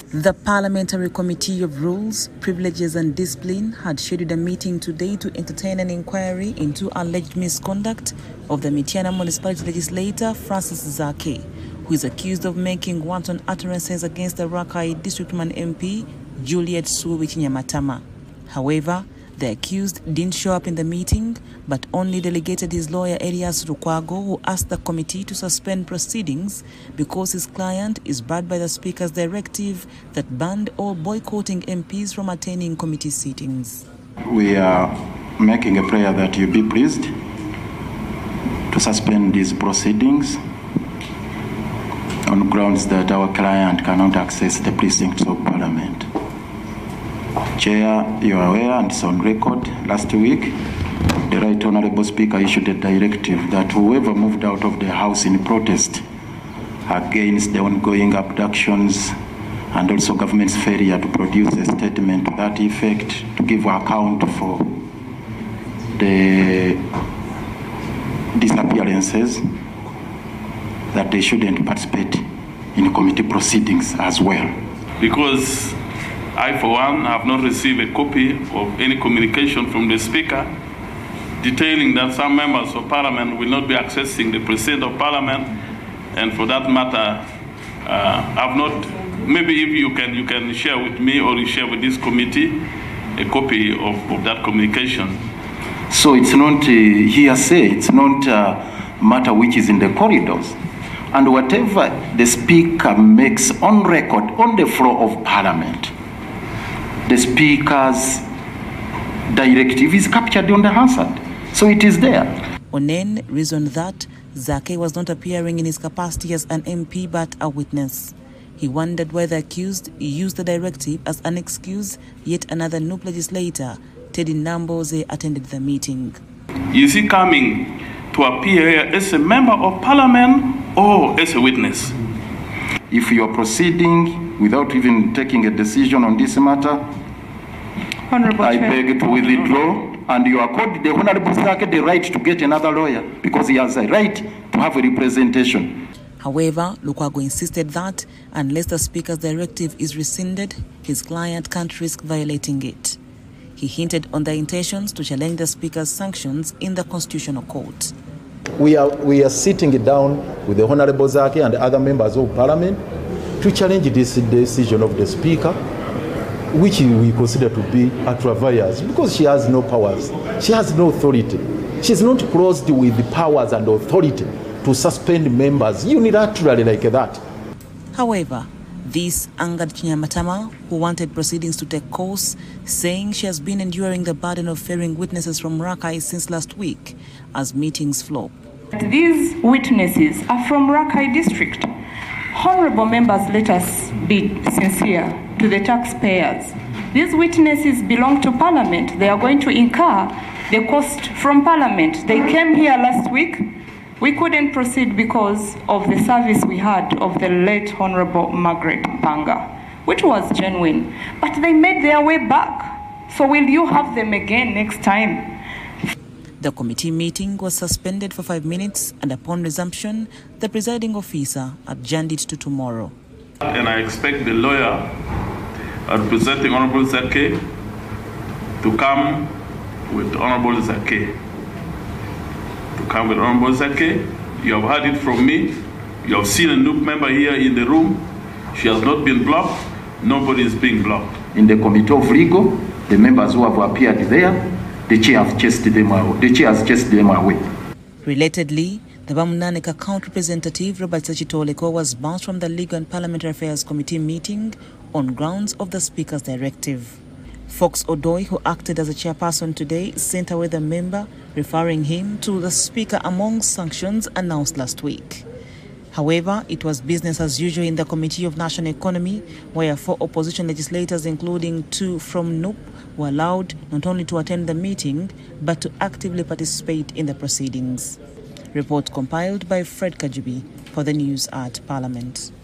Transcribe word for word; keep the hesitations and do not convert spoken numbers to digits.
The Parliamentary Committee of Rules, Privileges and Discipline had scheduled a meeting today to entertain an inquiry into alleged misconduct of the Mityana Municipality legislator Francis Zaake, who is accused of making wanton utterances against the Rakai Districtman M P Juliet Suwi-Kinyamatama. However, the accused didn't show up in the meeting, but only delegated his lawyer Elias Lukwago, who asked the committee to suspend proceedings because his client is barred by the Speaker's directive that banned all boycotting M Ps from attending committee sittings. We are making a prayer that you be pleased to suspend these proceedings on grounds that our client cannot access the precincts of Parliament. Chair, you are aware, and it's on record, last week, the Right Honourable Speaker issued a directive that whoever moved out of the House in protest against the ongoing abductions and also government's failure to produce a statement to that effect to give account for the disappearances, that they shouldn't participate in committee proceedings as well. Because I, for one, have not received a copy of any communication from the Speaker detailing that some members of Parliament will not be accessing the President of Parliament, and for that matter, uh, have not. Maybe if you can, you can share with me or you share with this committee a copy of, of that communication. So it's not uh, hearsay. It's not a matter which is in the corridors, and whatever the Speaker makes on record on the floor of Parliament, the Speaker's directive is captured on the Hansard. So it is there. Onen reasoned that Zaake was not appearing in his capacity as an M P but a witness. He wondered why the accused used the directive as an excuse. Yet another N U P legislator, Teddy Namboze, attended the meeting. Is he coming to appear as a member of Parliament or as a witness? If you are proceeding without even taking a decision on this matter, Honorable I Chair. beg to withdraw, and you accord the Honorable Zaake the right to get another lawyer because he has a right to have a representation. However, Lukwago insisted that unless the Speaker's directive is rescinded, his client can't risk violating it. He hinted on their intentions to challenge the Speaker's sanctions in the Constitutional Court. We are, we are sitting down with the Honorable Zaake and other members of Parliament to challenge this decision of the Speaker, which we consider to be ultra-vires, because she has no powers. She has no authority. She's not clothed with the powers and authority to suspend members unilaterally like that. However, this angered Kinyamatama, who wanted proceedings to take course, saying she has been enduring the burden of ferrying witnesses from Rakai since last week as meetings flop. These witnesses are from Rakai district. Honorable members, let us be sincere to the taxpayers. These witnesses belong to Parliament. They are going to incur the cost from Parliament. They came here last week. We couldn't proceed because of the service we had of the late Honorable Margaret Panga, which was genuine. But they made their way back. So will you have them again next time? The committee meeting was suspended for five minutes, and upon resumption, the presiding officer adjourned it to tomorrow. And I expect the lawyer representing Honorable Zaake to come with Honorable Zaake. To come with Honorable Zaake. You have heard it from me. You have seen a N U P member here in the room. She has not been blocked. Nobody is being blocked. In the Committee of Legal, the members who have appeared there, the chair has chased them away. The chair has chased them away. Relatedly, the Bamunaneka County representative Robert Sachitoleko was bounced from the Legal and Parliamentary Affairs Committee meeting on grounds of the Speaker's directive. Fox Odoi, who acted as a chairperson today, sent away the member, referring him to the Speaker among sanctions announced last week. However, it was business as usual in the Committee of National Economy, where four opposition legislators, including two from N U P, were allowed not only to attend the meeting, but to actively participate in the proceedings. Report compiled by Fred Kajubi for the news at Parliament.